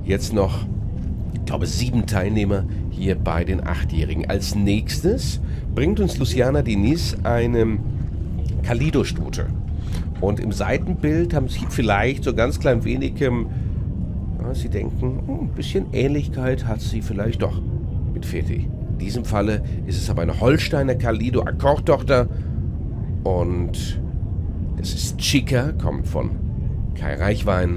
jetzt noch, ich glaube, 7 Teilnehmer hier bei den 8-Jährigen. Als nächstes bringt uns Luciana Diniz eine Kalido-Stute. Und im Seitenbild haben Sie vielleicht so ganz klein wenig, Sie denken, ein bisschen Ähnlichkeit hat sie vielleicht doch mit Feti. In diesem Falle ist es aber eine Holsteiner Kalido-Akkordtochter. Und das ist Chica, kommt von Kai Reichwein.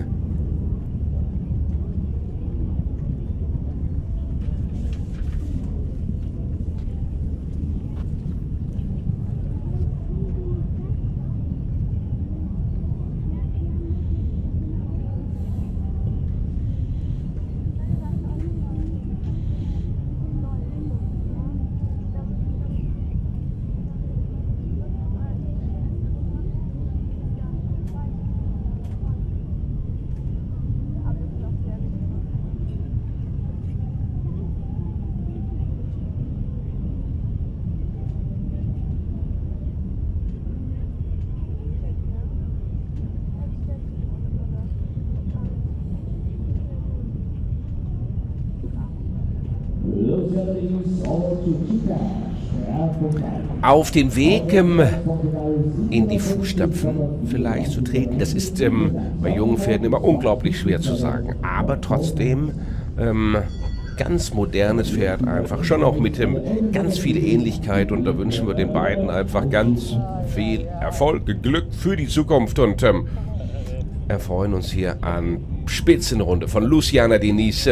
Auf den Weg in die Fußstapfen vielleicht zu treten, das ist bei jungen Pferden immer unglaublich schwer zu sagen. Aber trotzdem ganz modernes Pferd, einfach schon auch mit ganz viel Ähnlichkeit. Und da wünschen wir den beiden einfach ganz viel Erfolg, Glück für die Zukunft und erfreuen uns hier an Spitzenrunde von Luciana Diniz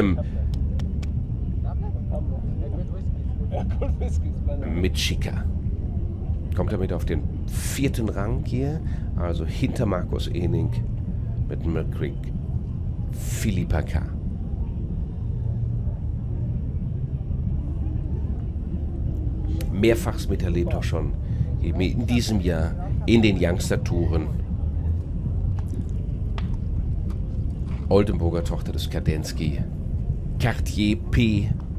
mit Chica. Kommt damit auf den 4. Rang hier, also hinter Markus Ehning mit Mill Creek Philippa K. Mehrfachs miterlebt auch schon eben in diesem Jahr in den Youngster-Touren. Oldenburger Tochter des Kadensky, Cartier P.